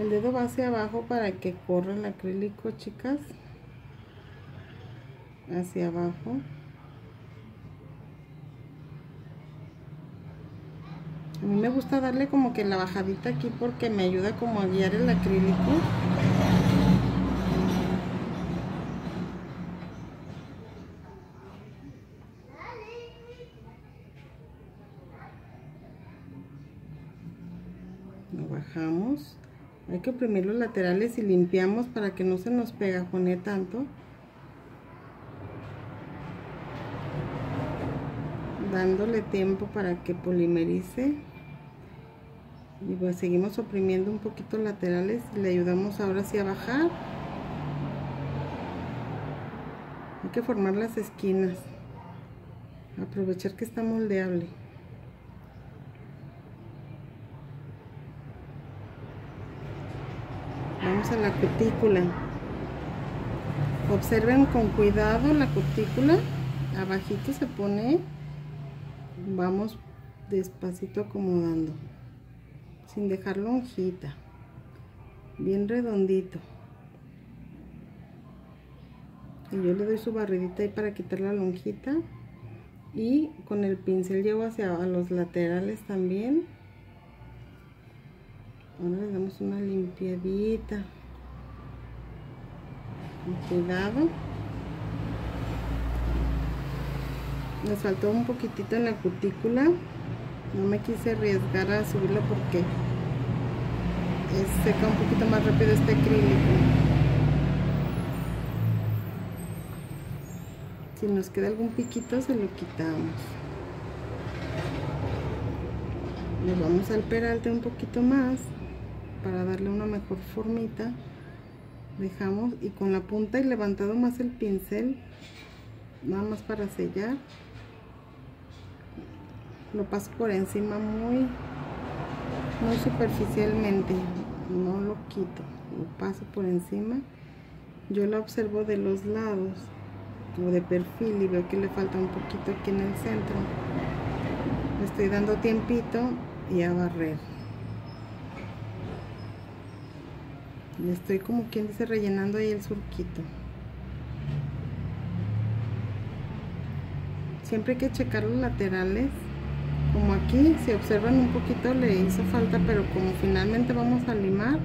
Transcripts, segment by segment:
El dedo va hacia abajo para que corra el acrílico, chicas. Hacia abajo. A mí me gusta darle como que la bajadita aquí porque me ayuda como a guiar el acrílico. Lo bajamos. Hay que oprimir los laterales y limpiamos para que no se nos pegajone tanto. Dándole tiempo para que polimerice. Y pues seguimos oprimiendo un poquito laterales y le ayudamos ahora sí a bajar. Hay que formar las esquinas. Aprovechar que está moldeable. Vamos a la cutícula. Observen con cuidado la cutícula. Abajito se pone. Vamos despacito acomodando. Sin dejar lonjita. Bien redondito. Y yo le doy su barridita ahí para quitar la lonjita. Y con el pincel llevo hacia los laterales también. Ahora le damos una limpiadita. Con cuidado. Nos faltó un poquitito en la cutícula. No me quise arriesgar a subirlo porque seca un poquito más rápido este acrílico. Si nos queda algún piquito se lo quitamos. Nos vamos al peralte un poquito más para darle una mejor formita. Dejamos y con la punta y levantado más el pincel, nada más para sellar, lo paso por encima muy superficialmente, no lo quito, lo paso por encima. Yo lo observo de los lados o de perfil y veo que le falta un poquito aquí en el centro. Le estoy dando tiempito y a barrer. Le estoy como quien dice rellenando ahí el surquito. Siempre hay que checar los laterales. Como aquí, si observan un poquito le hizo falta, pero como finalmente vamos a limar,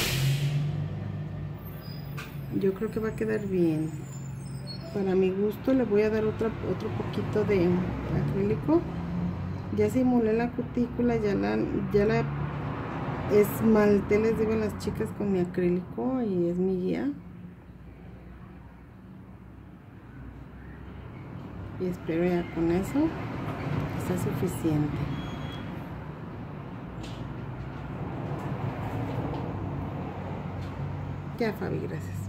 yo creo que va a quedar bien. Para mi gusto le voy a dar otro poquito de acrílico. Ya simulé la cutícula, ya la esmalté, les digo a las chicas, con mi acrílico y es mi guía. Y espero ya con eso está suficiente. Ya, Fabi, gracias.